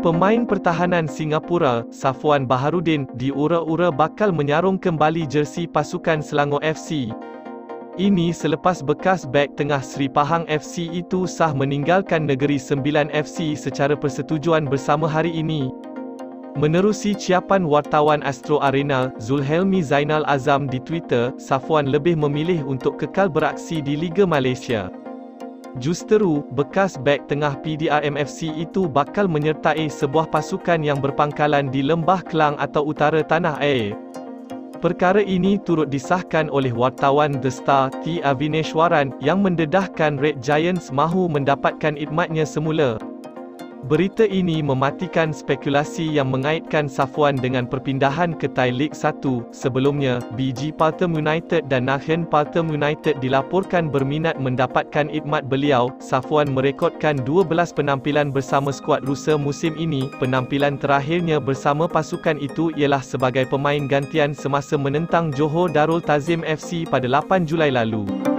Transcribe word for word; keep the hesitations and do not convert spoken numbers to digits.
Pemain pertahanan Singapura, Safwan Baharudin, diura-ura bakal menyarung kembali jersey pasukan Selangor F C. Ini selepas bekas bek tengah Sri Pahang F C itu sah meninggalkan Negeri Sembilan F C secara persetujuan bersama hari ini. Menerusi ciapan wartawan Astro Arena, Zulhelmi Zainal Azam di Twitter, Safwan lebih memilih untuk kekal beraksi di Liga Malaysia. Justeru, bekas bek tengah P D R M F C itu bakal menyertai sebuah pasukan yang berpangkalan di Lembah Kelang atau utara tanah air. Perkara ini turut disahkan oleh wartawan The Star, T Avineshwaran, yang mendedahkan Red Giants mahu mendapatkan khidmatnya semula. Berita ini mematikan spekulasi yang mengaitkan Safwan dengan perpindahan ke Thai League satu. Sebelumnya, B G Pathum United dan Nakhon Pathum United dilaporkan berminat mendapatkan khidmat beliau. Safwan merekodkan dua belas penampilan bersama skuad Rusa musim ini. Penampilan terakhirnya bersama pasukan itu ialah sebagai pemain gantian semasa menentang Johor Darul Ta'zim F C pada lapan Julai lalu.